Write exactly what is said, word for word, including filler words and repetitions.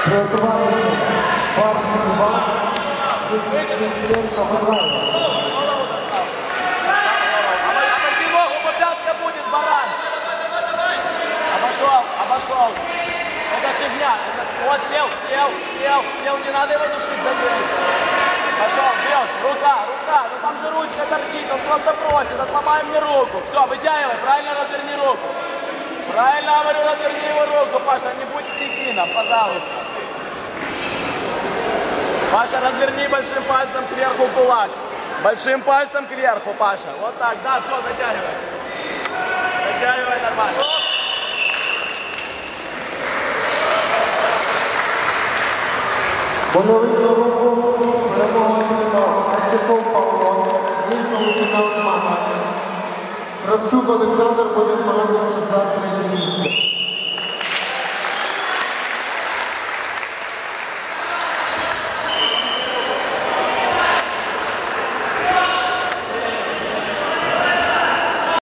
Приготувалися. Парні два. Висвітлюється Михайло. Обойди ногу, по пятке будет, баран. Обошел, обошел. Это фигня. Вот, сел, сел, сел, сел. Не надо его душить, забей. Пошел, бьешь. Рука, рука. Ну там же ручка торчит. Он просто просит. Отломай мне руку. Все, вытягивай. Правильно разверни руку. Правильно говорю, разверни его руку, Паша. Не будь кретином, пожалуйста. Паша, разверни большим пальцем кверху кулак. Большим пальцем кверху, Паша. Вот так, да, все, затягивай. Затягивай нормально. Боновитну руку перемогу отримав Арчаков Павло, вийшов у фінал змагання. Кравчук Олександр буде змагатися за третє місце.